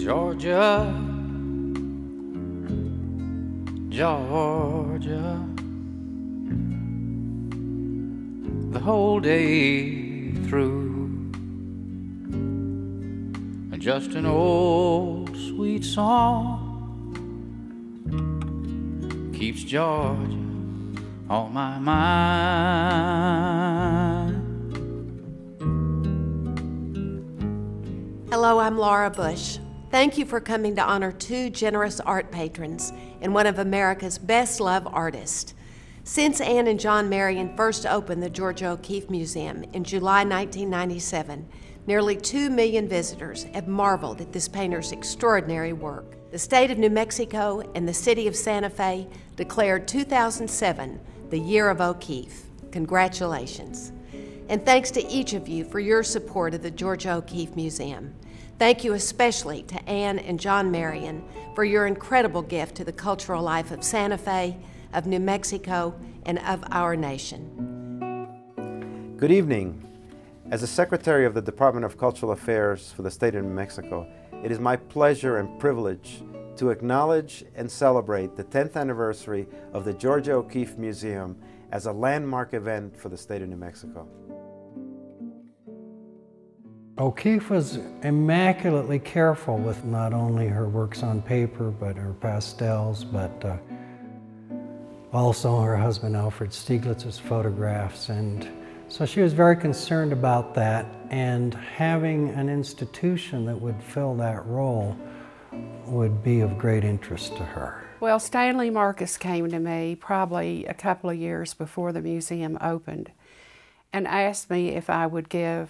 Georgia, Georgia, the whole day through. Just an old sweet song keeps Georgia on my mind. Hello, I'm Laura Bush. Thank you for coming to honor two generous art patrons and one of America's best-loved artists. Since Anne and John Marion first opened the Georgia O'Keeffe Museum in July 1997, nearly 2 million visitors have marveled at this painter's extraordinary work. The state of New Mexico and the city of Santa Fe declared 2007 the Year of O'Keeffe. Congratulations. And thanks to each of you for your support of the Georgia O'Keeffe Museum. Thank you especially to Anne and John Marion for your incredible gift to the cultural life of Santa Fe, of New Mexico, and of our nation. Good evening. As the Secretary of the Department of Cultural Affairs for the state of New Mexico, it is my pleasure and privilege to acknowledge and celebrate the 10th anniversary of the Georgia O'Keeffe Museum as a landmark event for the state of New Mexico. O'Keeffe was immaculately careful with not only her works on paper, but her pastels, but also her husband Alfred Stieglitz's photographs. And so she was very concerned about that, and having an institution that would fill that role would be of great interest to her. Well, Stanley Marcus came to me probably a couple of years before the museum opened and asked me if I would give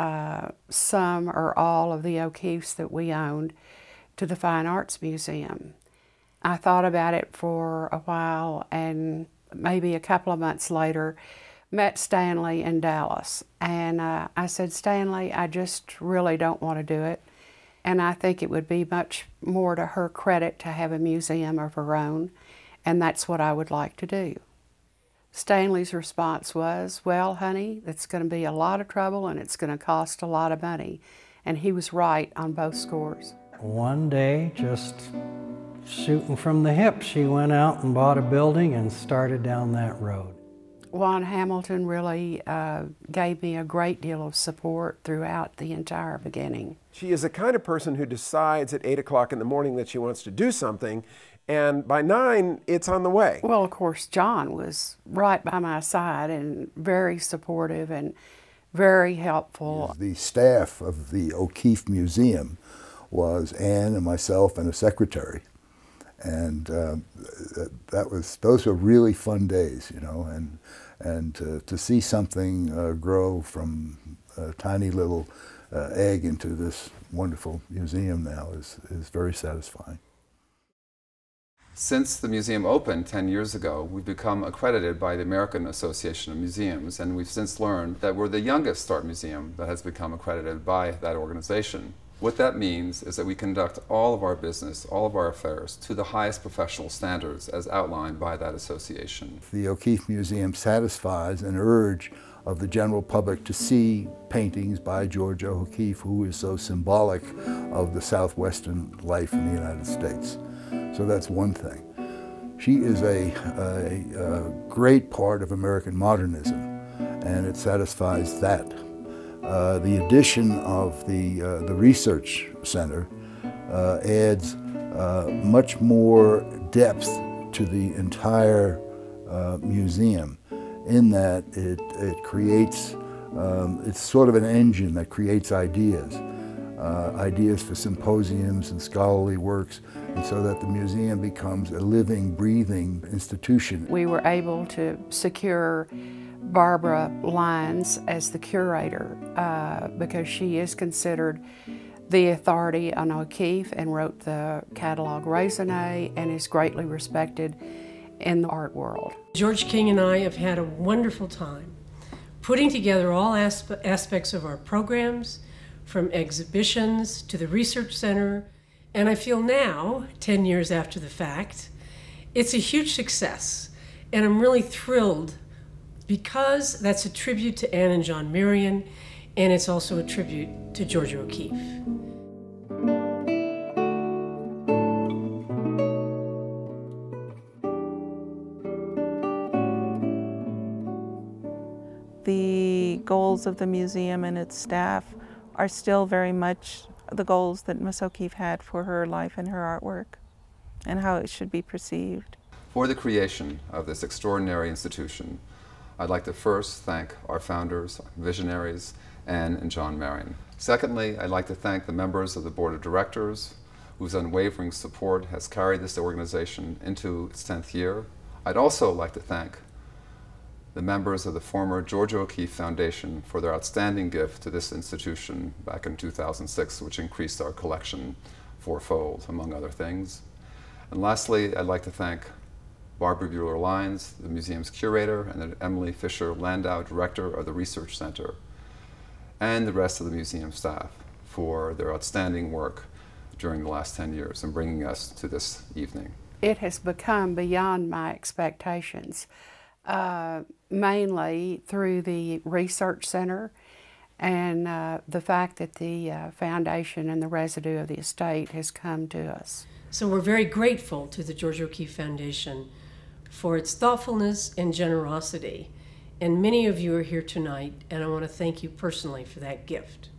some or all of the O'Keeffes that we owned to the Fine Arts Museum. I thought about it for a while, and maybe a couple of months later met Stanley in Dallas, and I said, Stanley, I just really don't want to do it, and I think it would be much more to her credit to have a museum of her own, and that's what I would like to do. Stanley's response was, well, honey, it's going to be a lot of trouble and it's going to cost a lot of money, and he was right on both scores. One day, just shooting from the hip, she went out and bought a building and started down that road. Juan Hamilton really gave me a great deal of support throughout the entire beginning. She is the kind of person who decides at 8 o'clock in the morning that she wants to do something, and by 9, it's on the way. Well, of course, John was right by my side and very supportive and very helpful. The staff of the O'Keeffe Museum was Anne and myself and a secretary. And those were really fun days, you know, and to see something grow from a tiny little egg into this wonderful museum now is very satisfying. Since the museum opened 10 years ago, we've become accredited by the American Association of Museums, and we've since learned that we're the youngest art museum that has become accredited by that organization. What that means is that we conduct all of our business, all of our affairs, to the highest professional standards as outlined by that association. The O'Keeffe Museum satisfies an urge of the general public to see paintings by Georgia O'Keeffe, who is so symbolic of the Southwestern life in the United States. So that's one thing. She is a great part of American modernism, and it satisfies that. The addition of the research center adds much more depth to the entire museum, in that it creates, it's sort of an engine that creates ideas for symposiums and scholarly works, and so that the museum becomes a living, breathing institution. We were able to secure Barbara Lyons as the curator because she is considered the authority on O'Keeffe and wrote the catalog raisonné and is greatly respected in the art world. George King and I have had a wonderful time putting together all aspects of our programs, from exhibitions to the research center, and I feel now, 10 years after the fact, it's a huge success, and I'm really thrilled because that's a tribute to Anne and John Marion, and it's also a tribute to Georgia O'Keeffe. goals of the museum and its staff are still very much the goals that Miss O'Keeffe had for her life and her artwork, and how it should be perceived. For the creation of this extraordinary institution, I'd like to first thank our founders, visionaries, Anne and John Marion. Secondly, I'd like to thank the members of the Board of Directors, whose unwavering support has carried this organization into its 10th year. I'd also like to thank the members of the former Georgia O'Keeffe Foundation for their outstanding gift to this institution back in 2006, which increased our collection fourfold, among other things. And lastly, I'd like to thank Barbara Buehler-Lyons, the museum's curator, and Emily Fisher-Landau, director of the Research Center, and the rest of the museum staff for their outstanding work during the last 10 years in bringing us to this evening. It has become beyond my expectations, mainly through the Research Center and the fact that the foundation and the residue of the estate has come to us. So we're very grateful to the Georgia O'Keeffe Foundation for its thoughtfulness and generosity. And many of you are here tonight, and I want to thank you personally for that gift.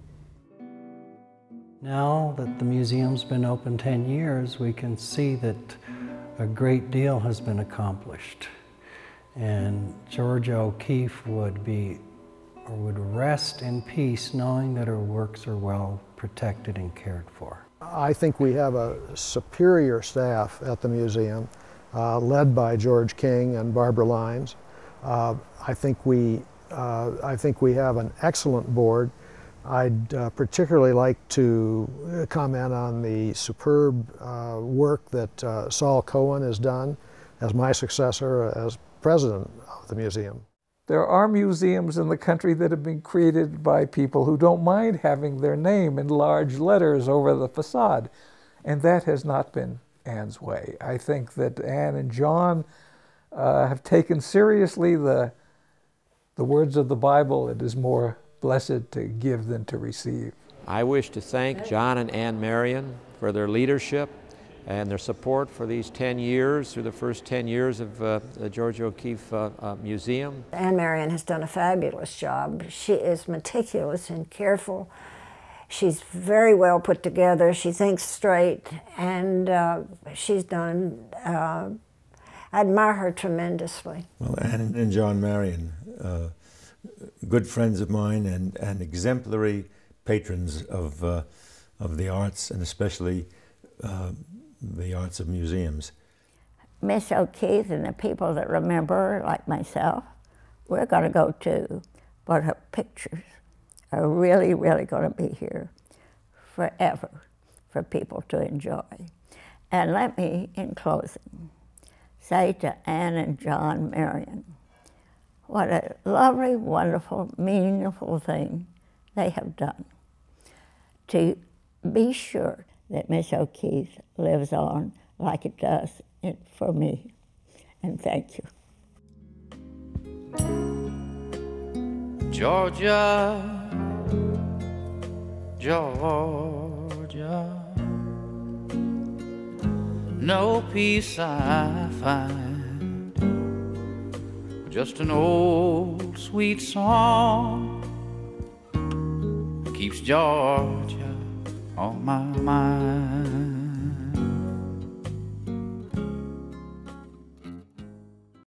Now that the museum's been open 10 years, we can see that a great deal has been accomplished. And Georgia O'Keeffe would rest in peace knowing that her works are well protected and cared for. I think we have a superior staff at the museum, led by George King and Barbara Lyons. I think we have an excellent board. I'd particularly like to comment on the superb work that Saul Cohen has done as my successor as president of the museum. There are museums in the country that have been created by people who don't mind having their name in large letters over the facade, and that has not been Anne's way. I think that Anne and John have taken seriously the words of the Bible. It is more blessed to give than to receive. I wish to thank John and Anne Marion for their leadership and their support for these 10 years, through the first 10 years of the Georgia O'Keeffe Museum. Anne Marion has done a fabulous job. She is meticulous and careful. She's very well put together. She thinks straight, and she's done, I admire her tremendously. Well, Anne and John Marion, good friends of mine and exemplary patrons of the arts, and especially the arts of museums. Miss O'Keeffe and the people that remember her, like myself, we're going to go too, but her pictures are really, really going to be here forever for people to enjoy. And let me, in closing, say to Anne and John Marion, what a lovely, wonderful, meaningful thing they have done to be sure that Miss O'Keeffe lives on like it does for me. And thank you. Georgia, Georgia, no peace I find, just an old sweet song keeps Georgia on my mind.